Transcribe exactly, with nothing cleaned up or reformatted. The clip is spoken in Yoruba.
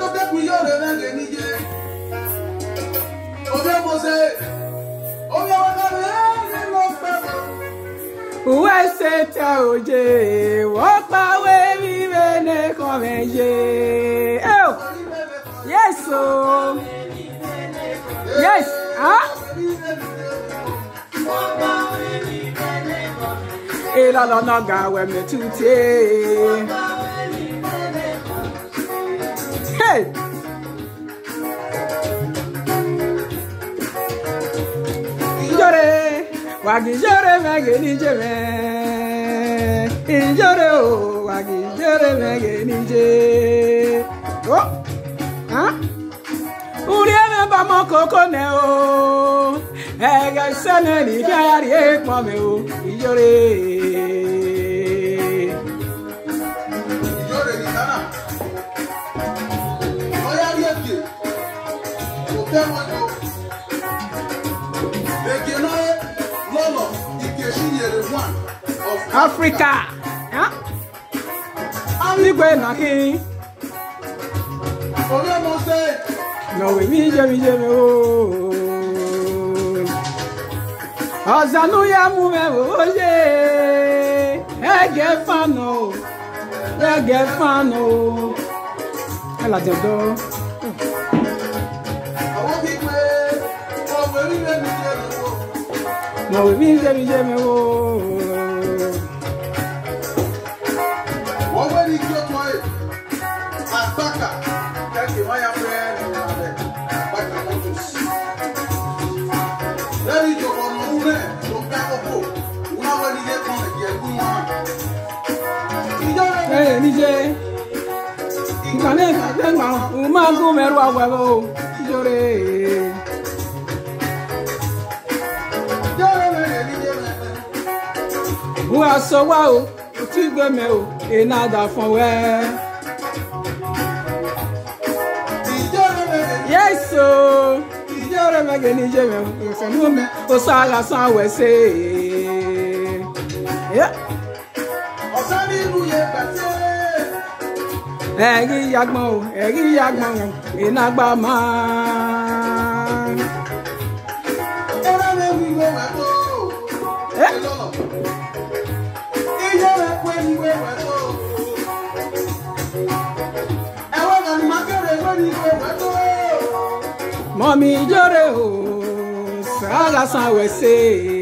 Uweseta oje, wopa we vivene komeje. Oh, yes, oh, yes, ah. Ela la naga we me tuti. Hey. Jore, wagi jore megeni jeme. Jore o, wagi jore megeni je. Oh, huh? Uri eme ba mo koko ne o. Ega sene ni kaya ri ekmo me o. Jore. Jore ni kana. Oya ri eke. O te mo jo. Eke no lolo ikeshi yere one of Africa. Huh? Igwe na ki. Oya mo say. No we mi je mi je me o. Azanu ya mu me oje. Ege fano. Ege fano. Ela jodo. Awo bi pe o we ri me mi je me o. No we mi je mi je me o. Wo we ri ki o to e. Ataka. Keke wa ya pe ni na be. Baka motos. Lẹ́rí ìjọba ọmọ wúrẹ́ ló gbá ọkọ̀ wọ́n wá ní ilé kan ẹ̀jẹ̀ ẹ̀gún wọn. Eh, nije. Ngane ngama uma go meru awewo. Jore. Jọ́rọ̀ mẹ́rẹ̀ níjẹ́ mẹ́rẹ̀. Wa so wa o, ti gbe me o, e na da fun we. Ìjọ́rọ̀ mẹ́rẹ̀ ní. Yes o. Jore mege nije me o, se nu me o sala san we se. Yeah. Ọ̀sán ní ìlú yẹn pẹ̀sẹ̀. Egi yagbon o, egi yagbon o, e na gba ma. Ẹ̀rọ mi wí ìwé wẹ̀ tó. Eh? Iye rẹ̀ pé ìwé wẹ̀ tó. Ẹ̀wọ̀n kan ní mákẹ́rẹ̀ ìwé ní ìwé wẹ̀ tó. Mommy jore o, sala san we se.